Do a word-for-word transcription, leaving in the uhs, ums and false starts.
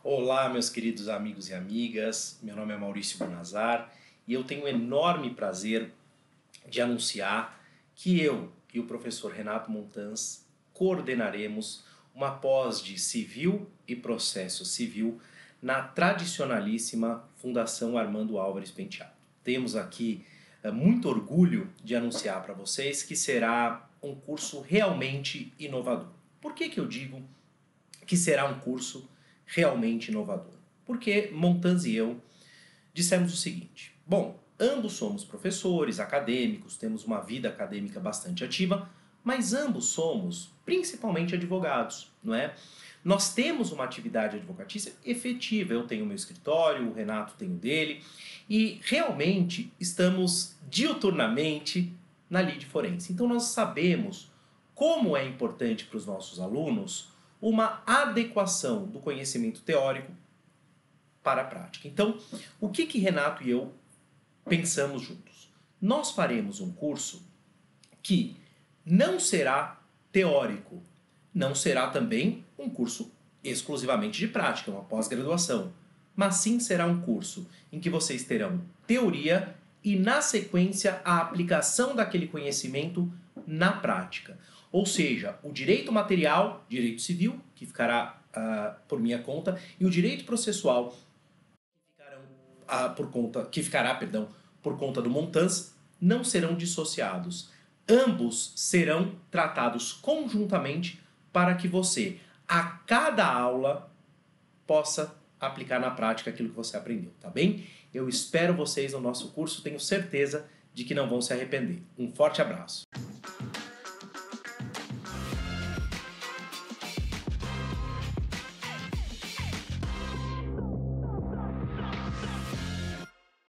Olá, meus queridos amigos e amigas, meu nome é Maurício Bonazar e eu tenho o enorme prazer de anunciar que eu e o professor Renato Montans coordenaremos uma pós de Civil e Processo Civil na tradicionalíssima Fundação Armando Álvares Penteado. Temos aqui é, muito orgulho de anunciar para vocês que será um curso realmente inovador. Por que que eu digo que será um curso realmente inovador? Porque Montans e eu dissemos o seguinte: bom, ambos somos professores, acadêmicos, temos uma vida acadêmica bastante ativa, mas ambos somos principalmente advogados, não é? Nós temos uma atividade advocatícia efetiva. Eu tenho meu escritório, o Renato tem o dele, e realmente estamos diuturnamente na lide forense. Então nós sabemos como é importante para os nossos alunos uma adequação do conhecimento teórico para a prática. Então, o que que Renato e eu pensamos juntos? Nós faremos um curso que não será teórico, não será também um curso exclusivamente de prática, uma pós-graduação, mas sim será um curso em que vocês terão teoria e, na sequência, a aplicação daquele conhecimento na prática. Ou seja, o direito material, direito civil, que ficará uh, por minha conta, e o direito processual, que, ficarão, uh, por conta, que ficará perdão, por conta do Montans, não serão dissociados. Ambos serão tratados conjuntamente para que você, a cada aula, possa aplicar na prática aquilo que você aprendeu, tá bem? Eu espero vocês no nosso curso, tenho certeza de que não vão se arrepender. Um forte abraço!